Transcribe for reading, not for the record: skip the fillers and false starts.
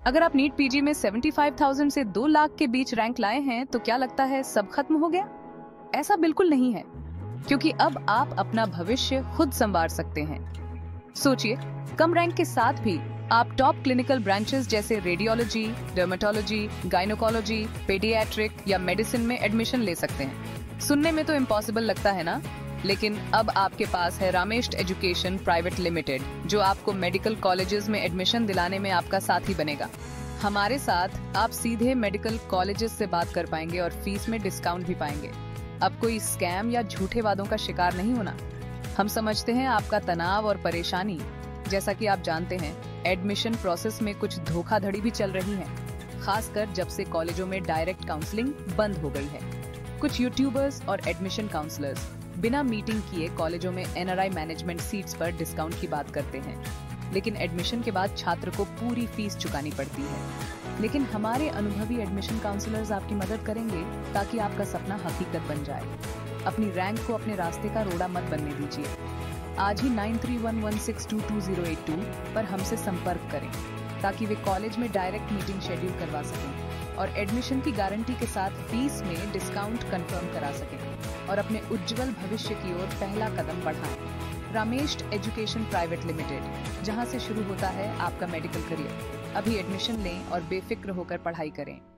अगर आप NEET PG में 75,000 से 2 लाख के बीच रैंक लाए हैं तो क्या लगता है सब खत्म हो गया? ऐसा बिल्कुल नहीं है, क्योंकि अब आप अपना भविष्य खुद संवार सकते हैं। सोचिए, कम रैंक के साथ भी आप टॉप क्लिनिकल ब्रांचेस जैसे रेडियोलॉजी, डर्मेटोलॉजी, गायनोकोलॉजी, पेडियाट्रिक या मेडिसिन में एडमिशन ले सकते हैं। सुनने में तो इम्पॉसिबल लगता है ना? लेकिन अब आपके पास है रामेश एजुकेशन प्राइवेट लिमिटेड, जो आपको मेडिकल कॉलेजेस में एडमिशन दिलाने में आपका साथी बनेगा। हमारे साथ आप सीधे मेडिकल कॉलेजेस से बात कर पाएंगे और फीस में डिस्काउंट भी पाएंगे। अब कोई स्कैम या झूठे वादों का शिकार नहीं होना। हम समझते हैं आपका तनाव और परेशानी। जैसा कि आप जानते हैं, एडमिशन प्रोसेस में कुछ धोखाधड़ी भी चल रही है, खासकर जब से कॉलेजों में डायरेक्ट काउंसलिंग बंद हो गई है। कुछ यूट्यूबर्स और एडमिशन काउंसलर्स बिना मीटिंग किए कॉलेजों में एनआरआई मैनेजमेंट सीट्स पर डिस्काउंट की बात करते हैं, लेकिन एडमिशन के बाद छात्र को पूरी फीस चुकानी पड़ती है। लेकिन हमारे अनुभवी एडमिशन काउंसलर्स आपकी मदद करेंगे ताकि आपका सपना हकीकत बन जाए। अपनी रैंक को अपने रास्ते का रोड़ा मत बनने दीजिए। आज ही 9311622082 पर हमसे संपर्क करें ताकि वे कॉलेज में डायरेक्ट मीटिंग शेड्यूल करवा सकें और एडमिशन की गारंटी के साथ फीस में डिस्काउंट कंफर्म करा सकें और अपने उज्जवल भविष्य की ओर पहला कदम बढ़ाएं। रामेश एजुकेशन प्राइवेट लिमिटेड, जहां से शुरू होता है आपका मेडिकल करियर। अभी एडमिशन लें और बेफिक्र होकर पढ़ाई करें।